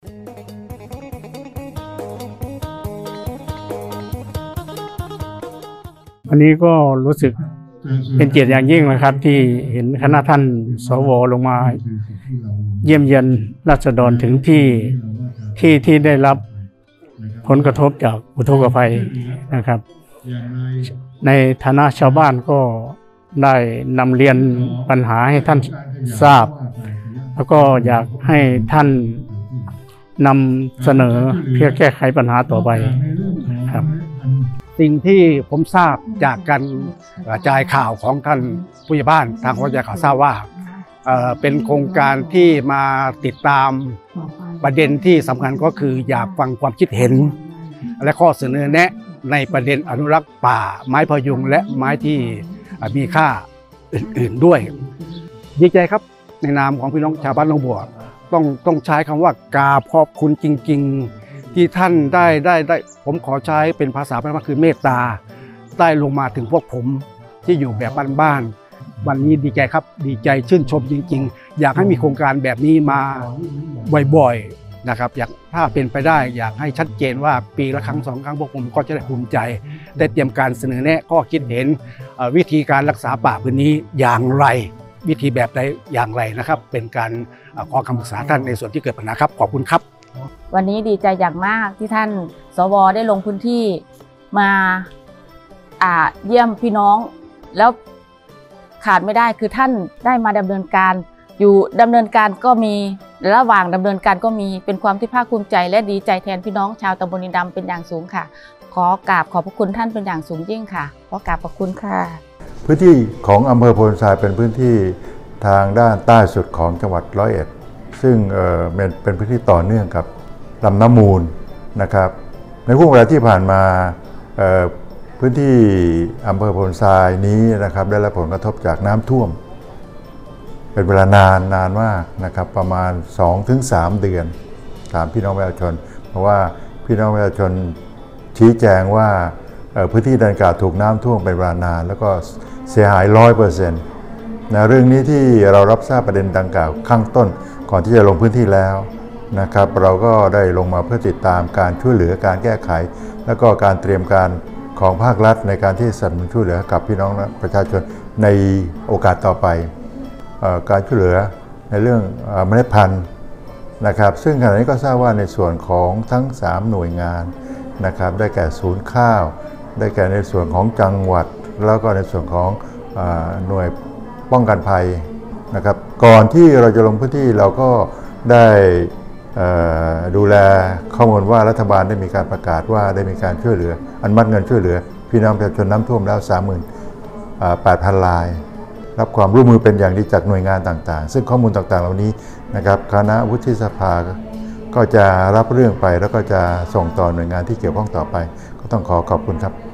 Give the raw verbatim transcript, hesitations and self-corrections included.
วันนี้ก็รู้สึกเป็นเกียรติอย่างยิ่งนะครับที่เห็นคณะท่านสวลงมาเยี่ยมเยียนราษฎรถึงที่ที่ที่ได้รับผลกระทบจากอุทกภัยนะครับในฐานะชาวบ้านก็ได้นำเรียนปัญหาให้ท่านทราบแล้วก็อยากให้ท่านนำเสนอเพื่อแก้ไขปัญหาต่อไปครับสิ่งที่ผมทราบจากการกระจายข่าวของท่านผู้ใหญ่บ้านทางกระจายข่าวทราบว่าเป็นโครงการที่มาติดตามประเด็นที่สำคัญก็คืออยากฟังความคิดเห็นและข้อเสนอแนะในประเด็นอนุรักษ์ป่าไม้พยุงและไม้ที่มีค่าอื่นๆด้วยดีใจครับในนามของพี่น้องชาวบ้านหนองบัวต้องต้องใช้คำว่ากราบขอบคุณจริงๆที่ท่านได้ได้ได้ผมขอใช้เป็นภาษาพม่าคือเมตตาได้ลงมาถึงพวกผมที่อยู่แบบบ้านๆวันนี้ดีใจครับดีใจชื่นชมจริงๆอยากให้มีโครงการแบบนี้มาบ่อยๆนะครับอยากถ้าเป็นไปได้อยากให้ชัดเจนว่าปีละครั้งสองครั้งพวกผมก็จะได้ภูมิใจได้เตรียมการเสนอแนะข้อคิดเห็นวิธีการรักษาป่าพื้นนี้อย่างไรวิธีแบบใดอย่างไรนะครับเป็นการขอคำปรึกษาท่านในส่วนที่เกิดปัญหาครับขอบคุณครับวันนี้ดีใจอย่างมากที่ท่านสวได้ลงพื้นที่มาเยี่ยมพี่น้องแล้วขาดไม่ได้คือท่านได้มาดำเนินการอยู่ดำเนินการก็มีระหว่างดำเนินการก็มีเป็นความที่ภาคภูมิใจและดีใจแทนพี่น้องชาวตำบลนินดำเป็นอย่างสูงค่ะขอกราบขอบพระคุณท่านเป็นอย่างสูงยิ่งค่ะขอกราบขอบคุณค่ะพื้นที่ของอำเภอโพนทรายเป็นพื้นที่ทางด้านใต้สุดของจังหวัดร้อยเอ็ดซึ่งเอ่อเป็นพื้นที่ต่อเนื่องกับลำน้ำมูลนะครับในช่วงเวลาที่ผ่านมาเอ่อพื้นที่อำเภอโพนทรายนี้นะครับได้รับผลกระทบจากน้ำท่วมเป็นเวลานานนานมากนะครับประมาณ สองถึงสาม เดือนถามพี่น้องประชาชนเพราะว่าพี่น้องประชาชนชี้แจงว่าพื้นที่ดังกล่าวถูกน้ำท่วมเป็นเวลานานแล้วก็เสียหาย ร้อยเปอร์เซ็นต์ นะเรื่องนี้ที่เรารับทราบประเด็นดังกล่าวข้างต้นก่อนที่จะลงพื้นที่แล้วนะครับเราก็ได้ลงมาเพื่อติดตามการช่วยเหลือการแก้ไขแล้วก็การเตรียมการของภาครัฐในการที่สนับสนุนช่วยเหลือกับพี่น้องประชาชนในโอกาสต่อไปการช่วยเหลือในเรื่องเมล็ดพันธุ์นะครับซึ่งขณะนี้ก็ทราบว่าในส่วนของทั้งสามหน่วยงานนะครับได้แก่ศูนย์ข้าวได้แก่ในส่วนของจังหวัดแล้วก็ในส่วนของหน่วยป้องกันภัยนะครับก่อนที่เราจะลงพื้นที่เราก็ได้ดูแลข้อมูลว่ารัฐบาลได้มีการประกาศว่าได้มีการช่วยเหลืออนุมัติเงินช่วยเหลือพี่น้องประชาชนน้ำท่วมแล้ว สามหมื่นแปดพัน รายรับความร่วมมือเป็นอย่างดีจากหน่วยงานต่างๆซึ่งข้อมูลต่างๆเหล่านี้นะครับคณะวุฒิสภาก็จะรับเรื่องไปแล้วก็จะส่งต่อหน่วยงานที่เกี่ยวข้องต่อไปก็ต้องขอขอบคุณครับ